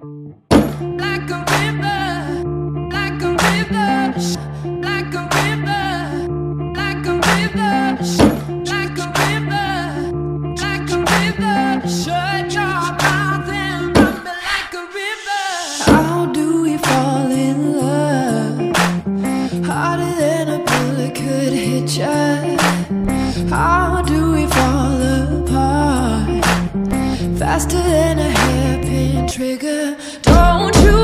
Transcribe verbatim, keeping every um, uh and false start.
Like a river, like a river, like a river, like a river, like a river, like a river. Shut your mouth and run me like a river. How do we fall in love? Harder than a bullet could hit ya. How do we fall apart? Faster than a hairpin trigger. Don't you